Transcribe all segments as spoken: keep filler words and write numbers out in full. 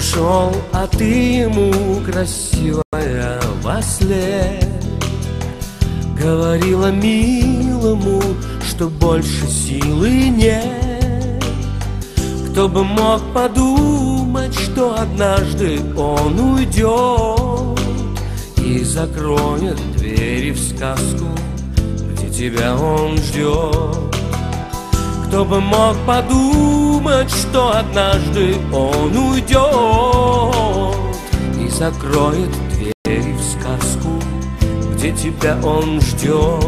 ушел, а ты ему, красивая, во сне говорила милому, что больше силы нет. Кто бы мог подумать, что однажды он уйдет и закроет двери в сказку, где тебя он ждет. Кто бы мог подумать, что однажды он уйдет и закроет двери в сказку, где тебя он ждет.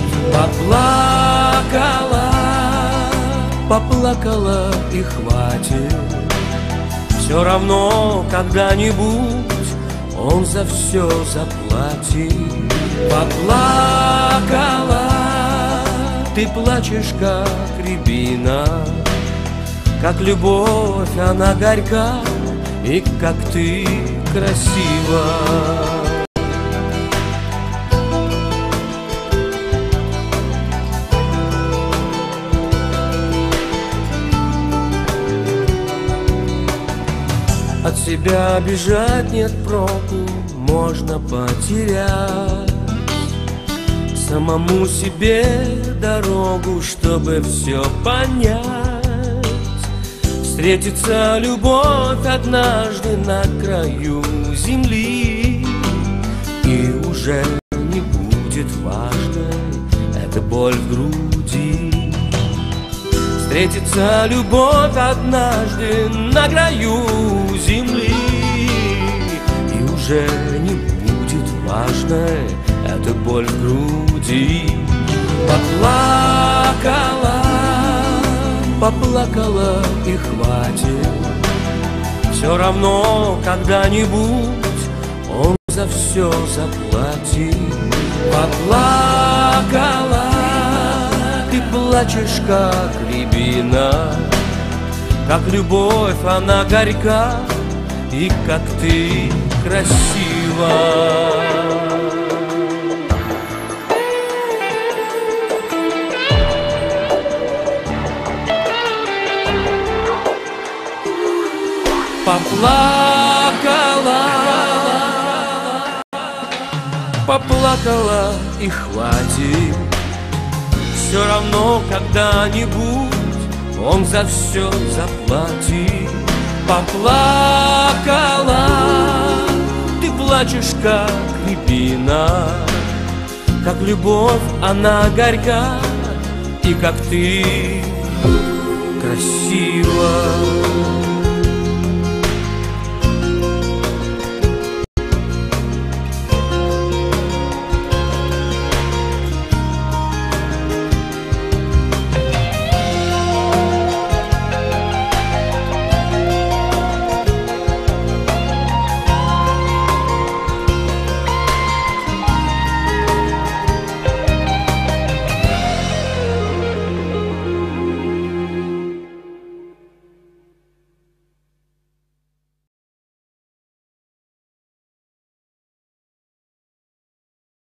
Поплакала, поплакала и хватит. Все равно когда-нибудь он за все заплатит. Поплакала, ты плачешь, как рябина, как любовь она горька, и как ты красива. От себя бежать нет проку, можно потерять самому себе дорогу, чтобы все понять. Встретится любовь однажды на краю земли, и уже не будет важной эта боль в груди. Встретится любовь однажды на краю земли, и уже не будет важной эта боль в груди. Поплакала, поплакала и хватит. Все равно когда-нибудь он за все заплатит. Поплакала, ты плачешь, как рябина, как любовь она горька, и как ты красива. Поплакала, поплакала и хватит. Все равно когда-нибудь он за все заплатит. Поплакала, ты плачешь, как рябина, как любовь она горька, и как ты красива.